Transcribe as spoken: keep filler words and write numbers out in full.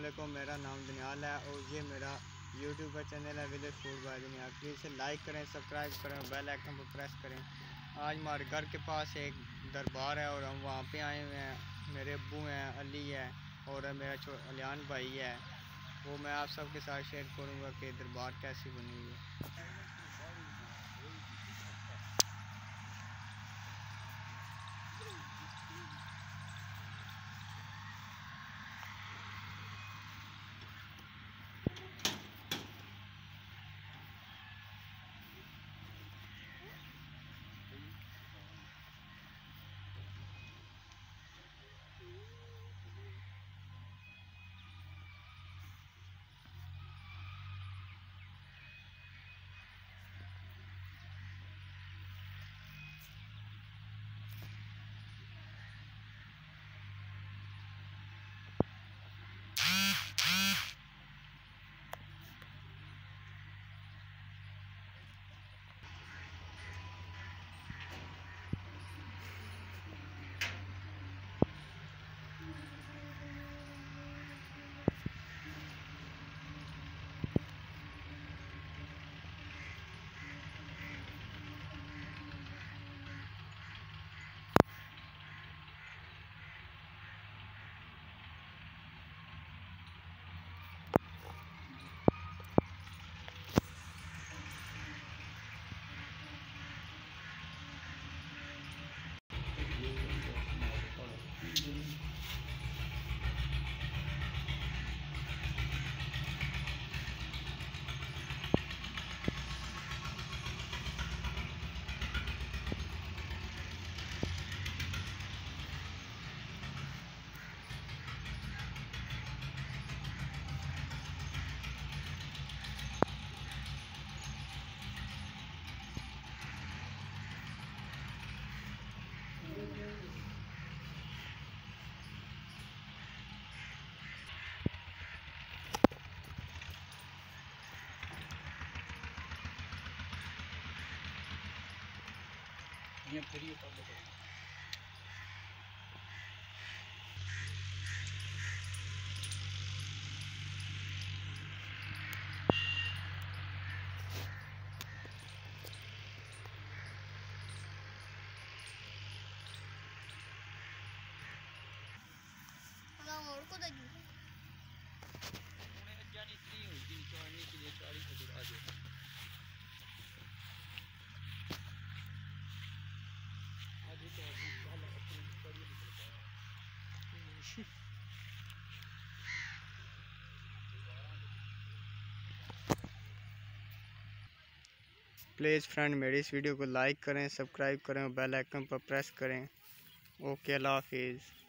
वालेकुम, मेरा नाम दनियाल है और ये मेरा यूट्यूब का चैनल है village food by Daniyal. Please इसे लाइक करें, सब्सक्राइब करें, बेल आइकन पर प्रेस करें। आज हमारे घर के पास एक दरबार है और हम वहाँ पे आए हुए हैं। मेरे अब्बू हैं, अली है और मेरा छो अलियान भाई है। वो मैं आप सबके साथ शेयर करूँगा कि दरबार कैसी बनी हुई है। ये फ्री होता है। और को दगी उन्हें जानी फ्री हुई थी चढ़ने के लिए चालीस हजार आ गए। आज तो वाला अपनी पड़ी निकलता है। प्लीज़ फ्रेंड मेरी इस वीडियो को लाइक करें, सब्सक्राइब करें और बेल आइकन पर प्रेस करें। ओके, अल्लाह हाफिज़।